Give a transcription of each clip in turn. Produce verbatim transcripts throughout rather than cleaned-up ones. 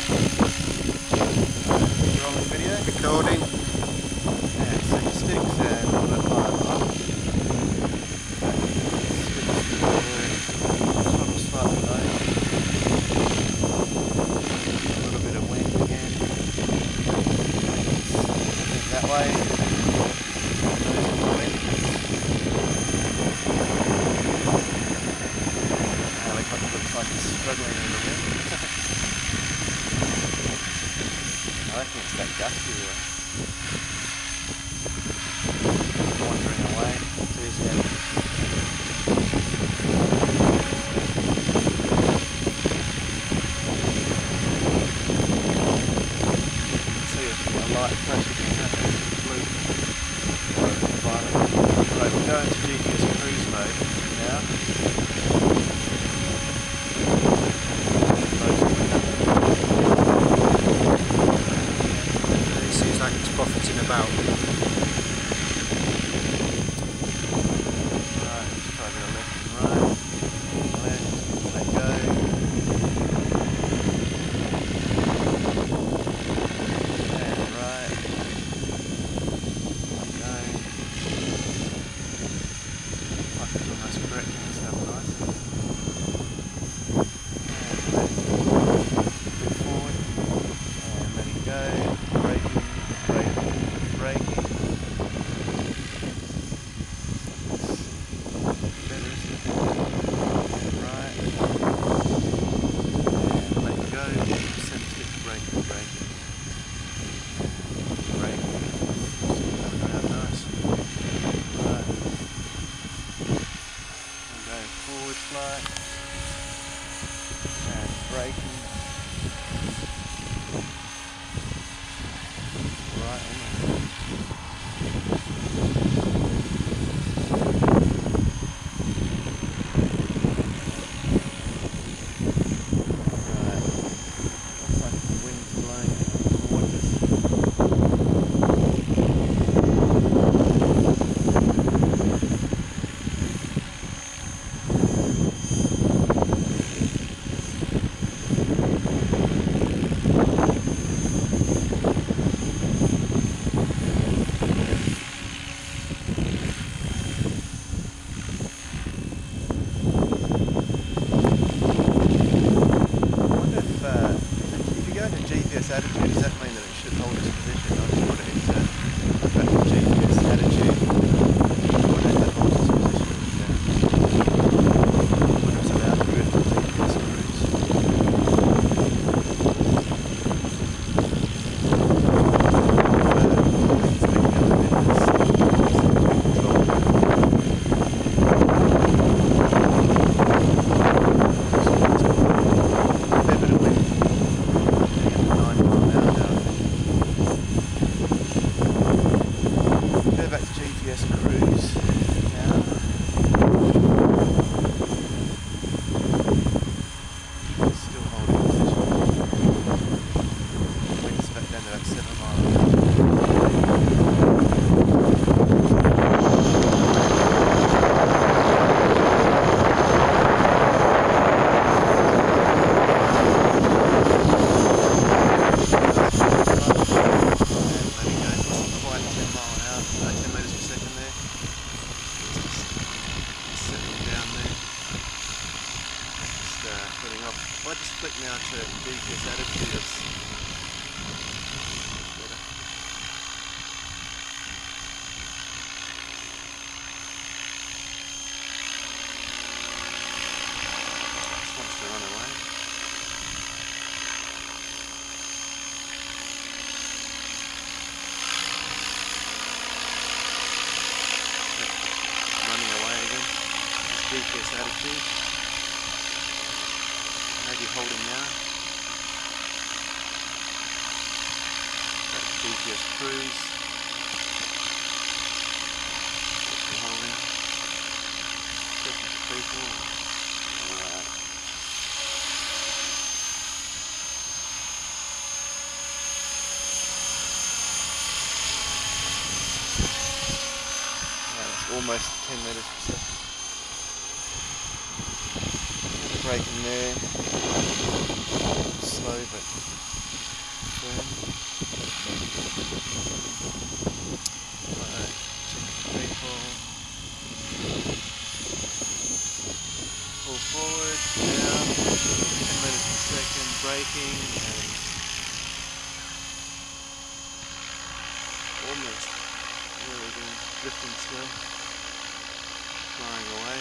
Rolling video. Recording. Yeah, so the sticks there on the fire up. Sticks slightly low. A little bit of wind again. That way. Helicopter looks like it's struggling with the wind. I think it's that gusty though. Wandering away. It's easy. See a, a light flashing in that blue or violet. Right, we'll go into G P S cruise mode now. It seems like it's profiting about. Right, let's try a bit of left and right. Left, let go. And right. Let go. Like it's almost correcting itself nice. And left. Bit forward. And let it go. Braking, braking, braking. Better, isn't it? And right. And let go. Centre stick, braking, braking. Braking. Coming around nice. Right. And go forward flight. And braking. Right, almost. Right. Looks like the wind's blowing towards us. I wonder if, uh, if you go into G P S attitude, does that mean that it should hold its position? I'll just put it into back to G P S attitude. I wonder if that holds its position. Yeah. I wonder if it's allowed to drift on G P S cruise. Go back to G P S cruise now. Still holding position. Wind's back down to about seven miles an hour. If I just flick now to G P S attitude, it's better. Just wants to run away. Running away again. It's G P S attitude. Maybe holding now. That's G P S cruise. Still holding. Checking for people. Alright. Yeah, it's almost ten meters per second. Braking there. Slow slow but firm. Right, check the free fall. Pull forward, down, ten meters per second, braking, and almost, there we go, drifting still, flying away.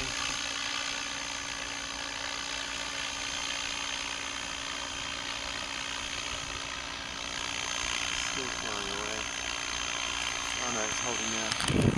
Still flying away. Oh no, it's holding now.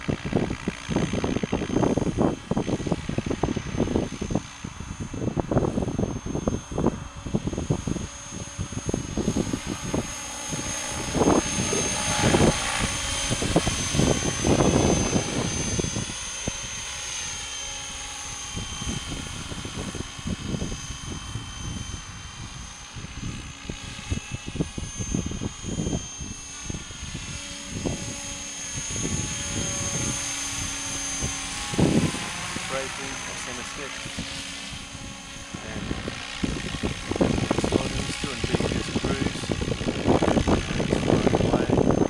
Braking or center stick, and holding, still in G P S cruise, and it's flying away.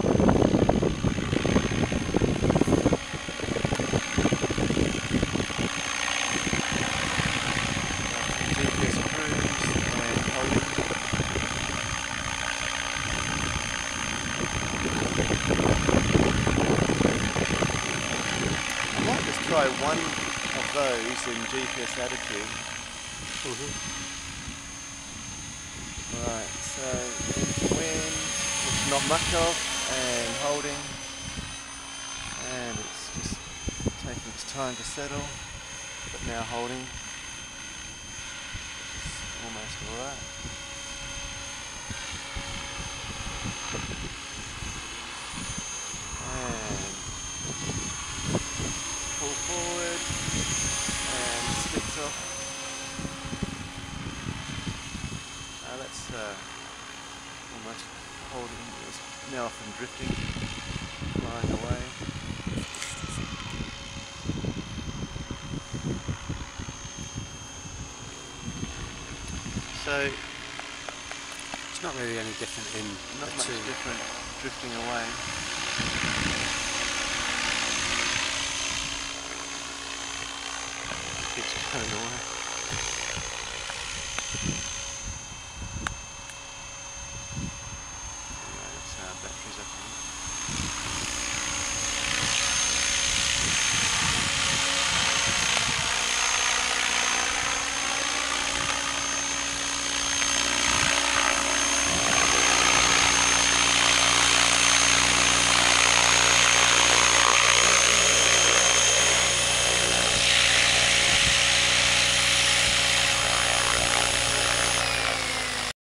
G P S cruise and holding. I might just try one of those in G P S attitude. Mm-hmm. Right, so into wind, which not much of, and holding, and it's just taking its time to settle, but now holding, which is almost alright. And pull forward, and sticks off. Uh, that's uh, almost holding, it's now off and drifting, flying away. So, It's not really any different in not the much two. different, drifting away. Keeps going away.